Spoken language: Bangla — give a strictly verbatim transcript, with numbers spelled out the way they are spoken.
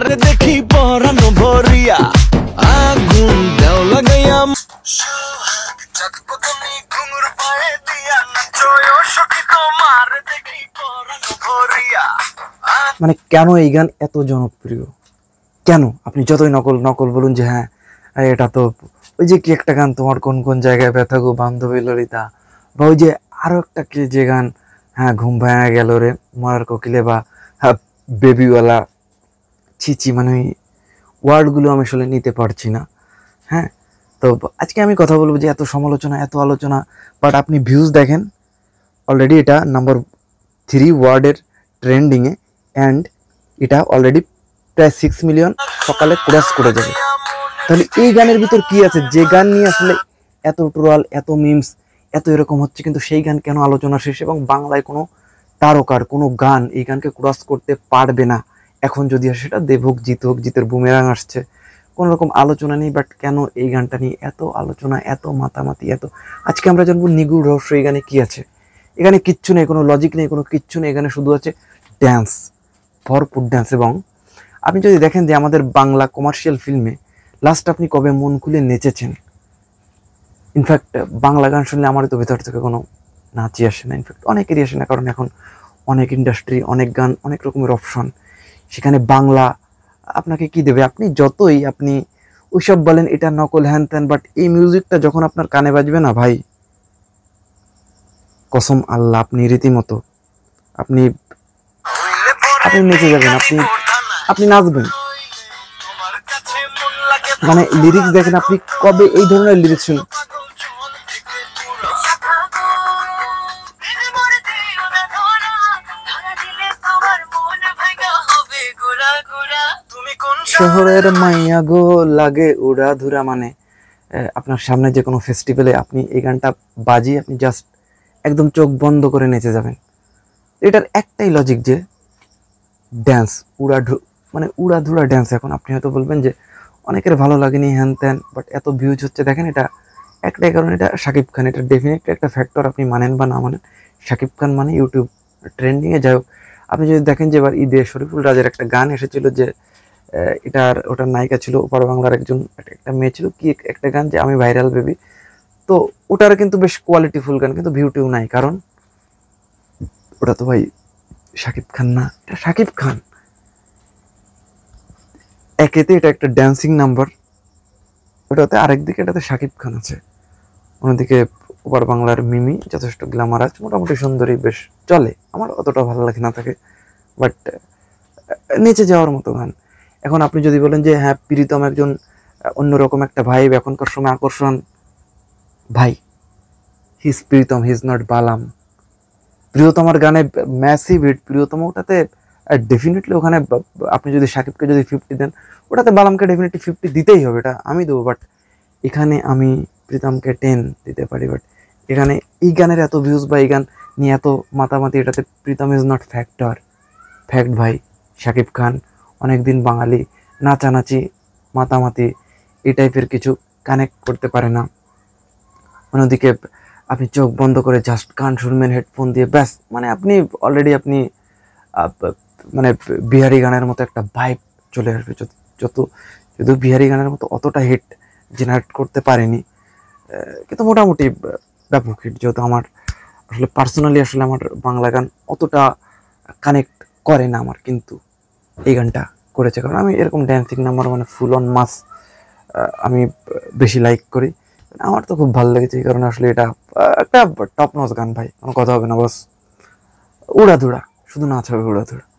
দেখি পরানো ভরিয়া আগুন দেও লাগাইয়া ঘুঙুর পায়ে দিয়া নাচয় সখী তোমার দেখি পরানো ভরিয়া। মানে কেন এই গান এত জনপ্রিয়? কেন আপনি যতই নকল নকল বলুন যে হ্যাঁ এটা তো ওই যে কি একটা গান, তোমার কোন কোন জায়গায় ব্যথা গো বান্ধবী ললিতা, বা ওই যে আরো একটা কি যে গান, হ্যাঁ ঘুম ভাঙা গেল রে মরার কোকিলে, বা হ্যাঁ বেবিওয়ালা, ছিচি, মানে ওই ওয়ার্ডগুলো আমি আসলে নিতে পারছি না। হ্যাঁ, তো আজকে আমি কথা বলবো যে এত সমালোচনা এত আলোচনা, বাট আপনি ভিউজ দেখেন অলরেডি এটা নাম্বার থ্রি ওয়ার্ডের ট্রেন্ডিংয়ে, অ্যান্ড এটা অলরেডি প্রায় সিক্স মিলিয়ন সকালে ক্রস করে যাবে। তাহলে এই গানের ভিতর কি আছে যে গান নিয়ে আসলে এত ট্রোল, এত মিমস, এত এরকম হচ্ছে, কিন্তু সেই গান কেন আলোচনা শেষ? এবং বাংলায় কোনো তারকার কোনো গান এই গানকে ক্রস করতে পারবে না এখন, যদি আসে সেটা দেব হোক, জিত হোক, জিতের বুমেরাং আসছে, কোনো রকম আলোচনা নেই। বাট কেন এই গানটা নিয়ে এত আলোচনা, এত মাতামাতি, এত আজকে আমরা জানবো নিগুড় রহস্য এই গানে কি আছে। এখানে কিচ্ছু নেই, কোনো লজিক নেই, কোনো কিচ্ছু নেই, এখানে শুধু আছে ড্যান্স, ভরপুর ড্যান্স। এবং আপনি যদি দেখেন যে আমাদের বাংলা কমার্শিয়াল ফিল্মে লাস্ট আপনি কবে মন খুলে নেচেছেন? ইনফ্যাক্ট বাংলা গান শুনলে আমার তো ভেতর থেকে কোনো নাচই আসে না, ইনফ্যাক্ট অনেকেরই আসে না, কারণ এখন অনেক ইন্ডাস্ট্রি, অনেক গান, অনেক রকমের অপশন, সেখানে বাংলা আপনাকে কি দেবে? আপনি যতই আপনি ওইসব বলেন এটা নকল হ্যান ত্যান, বাট এই মিউজিকটা যখন আপনার কানে বাজবে না ভাই, কসম আল্লাহ আপনি রীতিমতো আপনি আপনি নেচে যাবেন, আপনি আপনি নাচবেন। মানে লিরিক্স দেখেন, আপনি কবে এই ধরনের লিরিক্স শুনুন? শহরের মাইয়া গো লাগে উড়া ধুরা, মানে আপনার সামনে যে কোনো ফেস্টিভ্যালে আপনি এই গানটা বাজিয়ে আপনি জাস্ট একদম চোখ বন্ধ করে নেচে যাবেন। এটার একটাই লজিক যে ড্যান্স, উড়া মানে উড়া ধুরা ড্যান্স। এখন আপনি হয়তো বলবেন যে অনেকের ভালো লাগেনি হ্যান ত্যান, বাট এত ভিউজ হচ্ছে, দেখেন এটা একটাই কারণ, এটা শাকিব খান, এটা ডেফিনেটলি একটা ফ্যাক্টর, আপনি মানেন বা না মানেন। শাকিব খান মানে ইউটিউব ট্রেন্ডিংয়ে। যাই হোক, আপনি যদি দেখেন যে এবার ঈদে শরীফুল রাজের একটা গান এসেছিল, যে এটার ওটার নায়িকা ছিল ওপার বাংলার একজন একটা মেয়ে ছিল, কি একটা গান যে আমি ভাইরাল বেবি, তো ওটার কিন্তু বেশ কোয়ালিটিফুল গান, কিন্তু ভিউ টিউ নাই, কারণ ওটা তো ভাই শাকিব খান না, এটা শাকিব খান। একেতে এটা একটা ড্যান্সিং নাম্বার, ওটাতে আরেকদিকে এটাতে শাকিব খান আছে, অন্যদিকে ওপার বাংলার মিমি যথেষ্ট গ্ল্যামারাস, মোটামুটি সুন্দরী, বেশ চলে, আমার অতটা ভালো লাগে না থাকে, বাট নেচে যাওয়ার মতো গান। এখন আপনি যদি বলেন যে হ্যাঁ প্রীতম একজন অন্যরকম একটা ভাইব, এখনকার সময় আকর্ষণ, ভাই he's Pritam, he's not Balam. প্রিয়তমার গানে ম্যাসিভ হিট, প্রিয়তম ওটাতে ডেফিনেটলি, ওখানে আপনি যদি সাকিবকে যদি ফিফটি দেন, ওটাতে বালামকে ডেফিনেটলি ফিফটি দিতেই হবে, এটা আমি দেবো। বাট এখানে আমি প্রীতমকে টেন দিতে পারি, বাট এখানে এই গানের এত ভিউজ বা এই গান নিয়ে এত মাতামাতি, এটাতে Pritam is not factor. Fact ভাই শাকিব খান অনেকদিন বাঙালি নাচানাচি মাতামাতি এই টাইপের কিছু কানেক্ট করতে পারে না। অন্যদিকে আপনি চোখ বন্ধ করে জাস্ট গান শুনবেন হেডফোন দিয়ে, ব্যাস, মানে আপনি অলরেডি আপনি মানে বিহারি গানের মতো একটা ভাইব চলে আসবে। যত যদিও বিহারি গানের মতো অতটা হিট জেনারেট করতে পারেনি, কিন্তু মোটামুটি ব্যাপক হিট। যেহেতু আমার আসলে পার্সোনালি আসলে আমার বাংলা গান অতটা কানেক্ট করে না আমার, কিন্তু এই গানটা করেছে, কারণ আমি এরকম ড্যান্সিং নাম্বার মানে ফুল অন মাস আমি বেশি লাইক করি, আমার তো খুব ভালো লেগেছে, এই কারণে আসলে এটা একটা টপ নচ গান ভাই, কোনো কথা হবে না, বস উড়াধুরা, শুধু নাচ হবে উড়াধুরা।